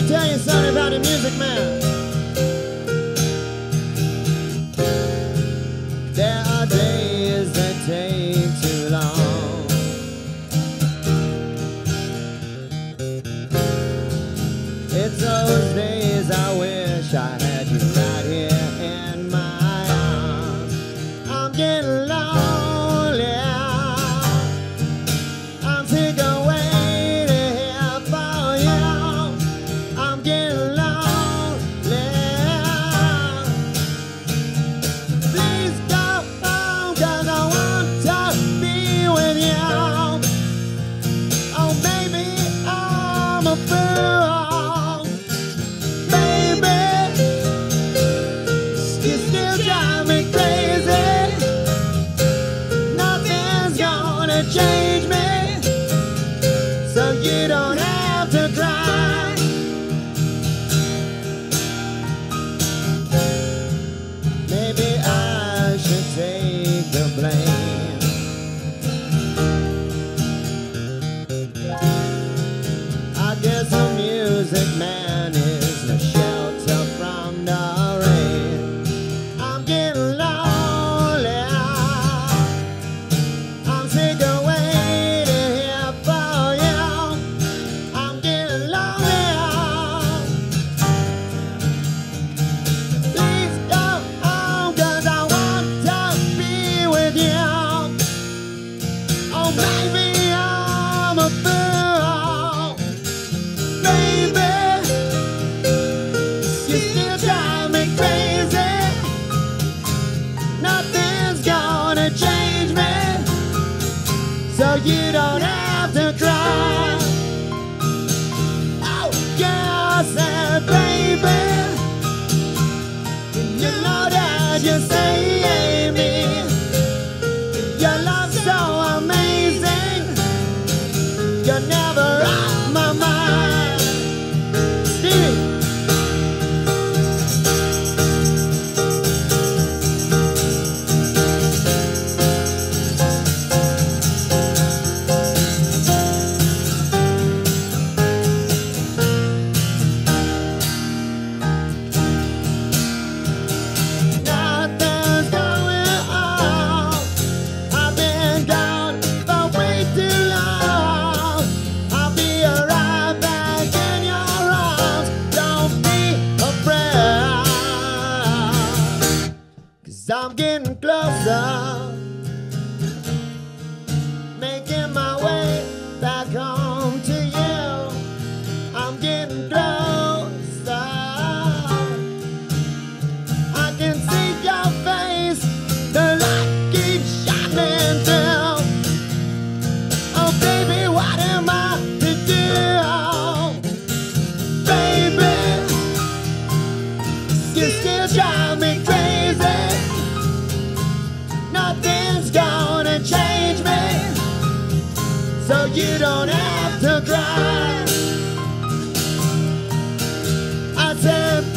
tell you something about the music man. There are days that take too long. It's those days I wish I had you right here in my arms. I'm getting lonely. I'm sick of waiting here for you. I'm getting lonely. Please go home, 'cause I want to be with you. Oh, baby, I'm a fool. Baby, you still drive me crazy. Nothing's gonna change me, so you don't have to cry. Maybe I should take the blame. I guess the music man is no shelter from the rain. I'm getting lonely. I'm sick of waiting here for you. I'm getting lonely. Please go home, 'cause I want to be with you. Oh, baby, I'm a fool. Baby, you still drive me crazy. Nothing's gonna change me, so you don't have to cry. Oh, yeah, I said, baby, you know that you save me. Your love's so amazing. You're never off my mind. Stevie. Nothing's going on. I've been gone for way too long. I'll be right back in your arms. Don't be afraid, 'cause I'm getting closer, making my way back home to you. I'm getting closer. I can see your face, the light keeps shining through. Oh, baby, what am I to do? Baby, you still drive me crazy. Nothing's gonna change me, so you don't have to cry. I said,